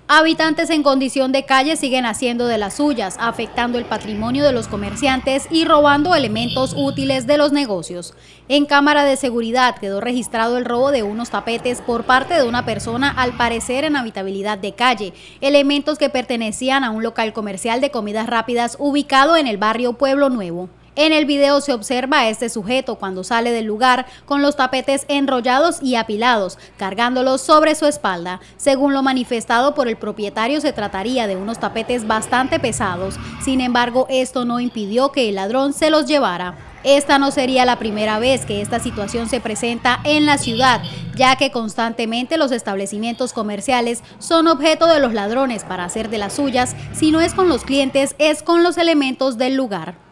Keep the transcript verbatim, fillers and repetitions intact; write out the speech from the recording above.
Habitantes en condición de calle siguen haciendo de las suyas, afectando el patrimonio de los comerciantes y robando elementos útiles de los negocios. En cámara de seguridad quedó registrado el robo de unos tapetes por parte de una persona, al parecer en habitabilidad de calle, elementos que pertenecían a un local comercial de comidas rápidas ubicado en el barrio Pueblo Nuevo. En el video se observa a este sujeto cuando sale del lugar con los tapetes enrollados y apilados, cargándolos sobre su espalda. Según lo manifestado por el propietario, se trataría de unos tapetes bastante pesados. Sin embargo, esto no impidió que el ladrón se los llevara. Esta no sería la primera vez que esta situación se presenta en la ciudad, ya que constantemente los establecimientos comerciales son objeto de los ladrones para hacer de las suyas. Si no es con los clientes, es con los elementos del lugar.